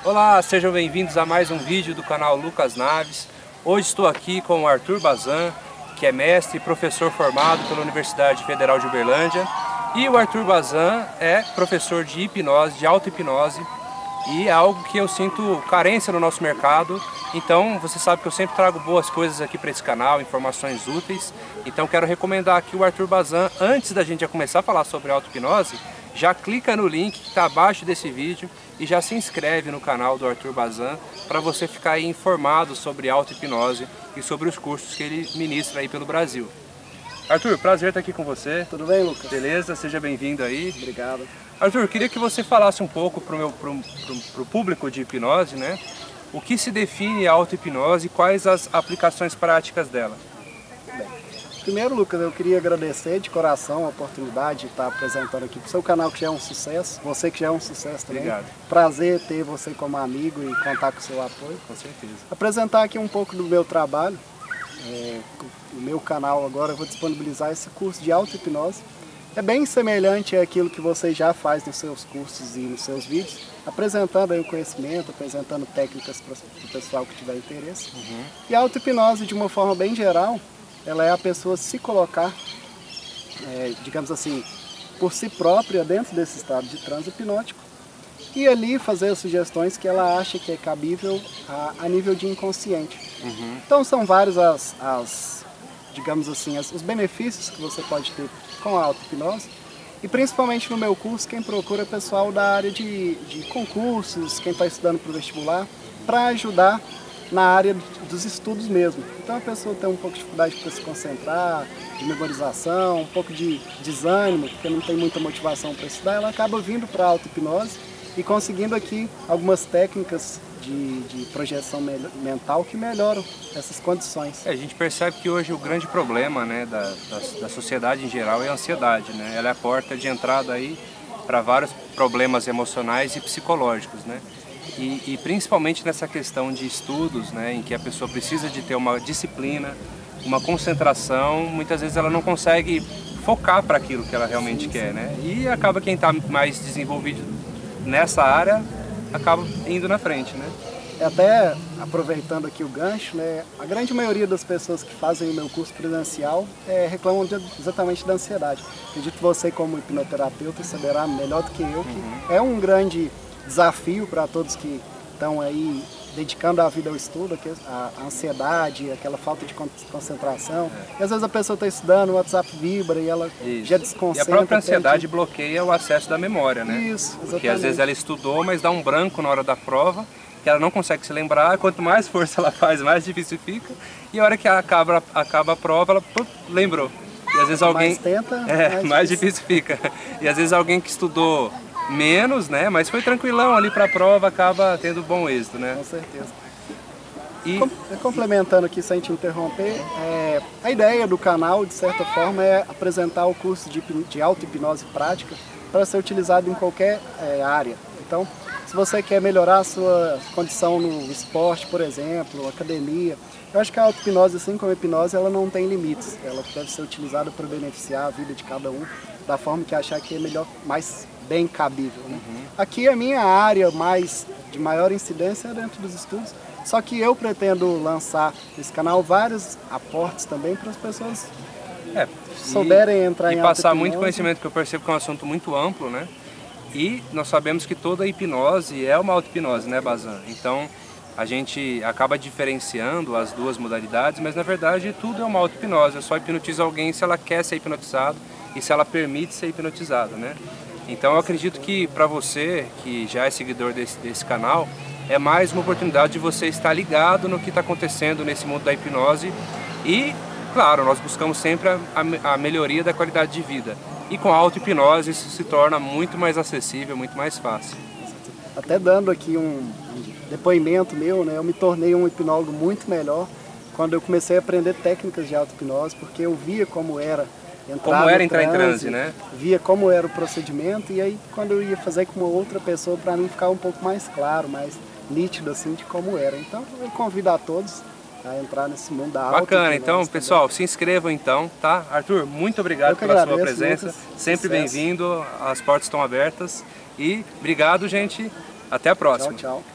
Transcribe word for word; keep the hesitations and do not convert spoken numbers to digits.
Olá, sejam bem-vindos a mais um vídeo do canal Lucas Naves. Hoje estou aqui com o Arthur Bazan, que é mestre e professor formado pela Universidade Federal de Uberlândia. E o Arthur Bazan é professor de hipnose, de auto-hipnose, e é algo que eu sinto carência no nosso mercado. Então você sabe que eu sempre trago boas coisas aqui para esse canal, informações úteis. Então quero recomendar aqui o Arthur Bazan. Antes da gente já começar a falar sobre auto-hipnose, já clica no link que está abaixo desse vídeo e já se inscreve no canal do Arthur Bazan para você ficar aí informado sobre auto-hipnose e sobre os cursos que ele ministra aí pelo Brasil. Arthur, prazer estar aqui com você. Tudo bem, Lucas? Beleza? Seja bem-vindo aí. Obrigado. Arthur, queria que você falasse um pouco para o meu, pro, pro, pro público de hipnose, né? O que se define a auto-hipnose e quais as aplicações práticas dela? Bem, primeiro, Lucas, eu queria agradecer de coração a oportunidade de estar apresentando aqui para o seu canal, que já é um sucesso, você que já é um sucesso também. Obrigado. Prazer ter você como amigo e contar com o seu apoio. Com certeza. Apresentar aqui um pouco do meu trabalho. É, o meu canal agora eu vou disponibilizar esse curso de auto-hipnose. É bem semelhante àquilo que você já faz nos seus cursos e nos seus vídeos, apresentando aí o conhecimento, apresentando técnicas para o pessoal que tiver interesse. Uhum. E a auto-hipnose, de uma forma bem geral, ela é a pessoa se colocar, é, digamos assim, por si própria dentro desse estado de transe hipnótico e ali fazer as sugestões que ela acha que é cabível a, a nível de inconsciente. Uhum. Então são vários as, as digamos assim, as, os benefícios que você pode ter com a auto-hipnose. E principalmente no meu curso, quem procura é pessoal da área de, de concursos, quem está estudando para o vestibular, para ajudar na área dos estudos mesmo. Então a pessoa tem um pouco de dificuldade para se concentrar, de memorização, um pouco de desânimo, porque não tem muita motivação para estudar, ela acaba vindo para a auto-hipnose e conseguindo aqui algumas técnicas de, de projeção mental que melhoram essas condições. É, a gente percebe que hoje o grande problema, né, da, da, da sociedade em geral é a ansiedade, né? Ela é a porta de entrada aí para vários problemas emocionais e psicológicos, né? E, e principalmente nessa questão de estudos, né, em que a pessoa precisa de ter uma disciplina, uma concentração, muitas vezes ela não consegue focar para aquilo que ela realmente sim, quer, sim. né? E acaba quem está mais desenvolvido nessa área acaba indo na frente, né? Até aproveitando aqui o gancho, né, a grande maioria das pessoas que fazem o meu curso presencial é, reclamam de, exatamente da ansiedade. Acredito que você, como hipnoterapeuta, saberá melhor do que eu que uhum. é um grande desafio para todos que estão aí dedicando a vida ao estudo, a ansiedade, aquela falta de concentração. É. E às vezes a pessoa está estudando, o WhatsApp vibra e ela Isso. já desconcentra. E a própria ansiedade perde... bloqueia o acesso da memória, né? Isso, exatamente. Porque às vezes ela estudou, mas dá um branco na hora da prova, que ela não consegue se lembrar, quanto mais força ela faz, mais difícil fica. E a hora que acaba, acaba a prova, ela pô, lembrou. E às vezes alguém... Mais tenta, é, mais, mais difícil fica. E às vezes alguém que estudou menos, né, mas foi tranquilão ali para a prova, acaba tendo bom êxito, né? Com certeza. E... Complementando aqui, sem te interromper, é, a ideia do canal, de certa forma, é apresentar o curso de, de auto-hipnose prática para ser utilizado em qualquer é, área. Então, se você quer melhorar a sua condição no esporte, por exemplo, academia, eu acho que a auto-hipnose, assim como a hipnose, ela não tem limites. Ela deve ser utilizada para beneficiar a vida de cada um da forma que achar que é melhor, mais bem cabível, né? Uhum. Aqui a minha área mais de maior incidência é dentro dos estudos, só que eu pretendo lançar nesse canal vários aportes também para as pessoas é, souberem e, entrar e em E passar auto-hipnose. Muito conhecimento, que eu percebo que é um assunto muito amplo, né? E nós sabemos que toda hipnose é uma auto-hipnose, né, Bazan? Então a gente acaba diferenciando as duas modalidades, mas na verdade tudo é uma auto-hipnose. É só hipnotizar alguém se ela quer ser hipnotizado e se ela permite ser hipnotizada, né? Então eu acredito que para você, que já é seguidor desse, desse canal, é mais uma oportunidade de você estar ligado no que está acontecendo nesse mundo da hipnose e, claro, nós buscamos sempre a, a, a melhoria da qualidade de vida. E com a auto-hipnose isso se torna muito mais acessível, muito mais fácil. Até dando aqui um depoimento meu, né, eu me tornei um hipnólogo muito melhor quando eu comecei a aprender técnicas de auto-hipnose, porque eu via como era entrar como era entrar transe, em transe, né? Via como era o procedimento e aí quando eu ia fazer com uma outra pessoa, para mim ficava um pouco mais claro, mais nítido assim de como era. Então eu convido a todos a entrar nesse mundo da auto. Bacana, então pessoal, se inscrevam então, tá? Arthur, muito obrigado pela agradeço, sua presença, Lucas, sempre sucesso. bem-vindo, as portas estão abertas e obrigado, gente, até a próxima. Tchau, tchau.